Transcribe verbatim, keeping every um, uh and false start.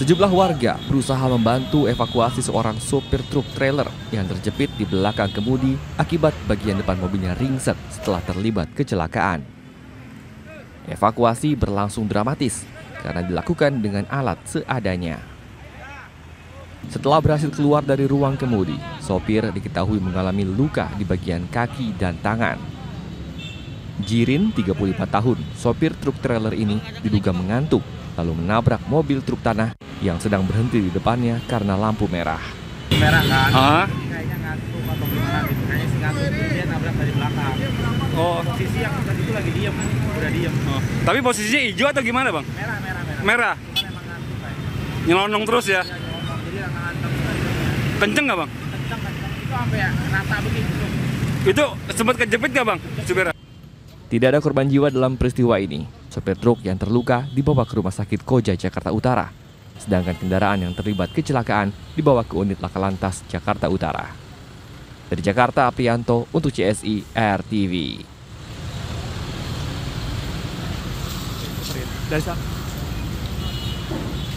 Sejumlah warga berusaha membantu evakuasi seorang sopir truk trailer yang terjepit di belakang kemudi akibat bagian depan mobilnya ringsek setelah terlibat kecelakaan. Evakuasi berlangsung dramatis karena dilakukan dengan alat seadanya. Setelah berhasil keluar dari ruang kemudi, sopir diketahui mengalami luka di bagian kaki dan tangan. Jirin, tiga puluh lima tahun, sopir truk trailer ini diduga mengantuk lalu menabrak mobil truk tanah yang sedang berhenti di depannya karena lampu merah. Merah kan? Ah. Jadi kayaknya ngantuk atau gimana gitu. Kayaknya si ngantuk itu dia nabrak dari belakang. Oh, Posisi yang tadi itu lagi diem, udah diem. oh. Tapi posisinya hijau atau gimana, Bang? Merah, merah, merah. Merah. Cuman emang ngantuk kayaknya. Nyelonong terus ya. Iya, nyolong. Jadi yang ngantuk. Kenceng nggak, Bang? Kencang, kencang. Itu sampai ya rata begitu. Itu sempat kejepit nggak, Bang? Supirnya? Tidak ada korban jiwa dalam peristiwa ini. Sopir truk yang terluka dibawa ke Rumah Sakit Koja, Jakarta Utara. Sedangkan kendaraan yang terlibat kecelakaan dibawa ke unit Laka Lantas, Jakarta Utara. Dari Jakarta, Aprianto untuk C S I R T V. Dari